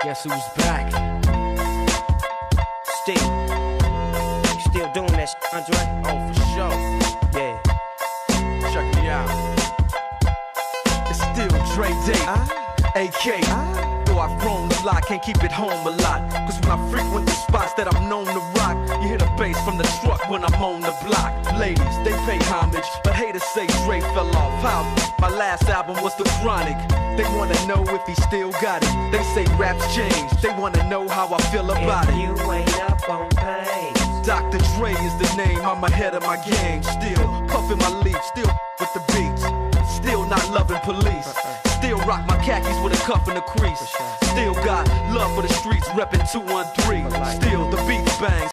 Guess who's back? Still. You still doing that shit, Andre? Oh, for sure. Yeah. Check me out. It's still Dre Day, AK. Though I've grown a lot, can't keep it home a lot. Cause when I frequent the spots that I'm known to rock, you hear the bass from the truck when I'm on the block. Ladies, they pay homage, but haters say Dre fell off. How? My last album was The Chronic. They wanna know if he still got it. They say raps change, they wanna know how I feel about it. You ain't up on pain. Dr. Dre is the name, I'm ahead of my game. Still puffin' my leaf, still with the beats. Still not loving police. Still rock my khakis with a cuff and a crease. Still got love for the streets, reppin' 213. Still the beats bang.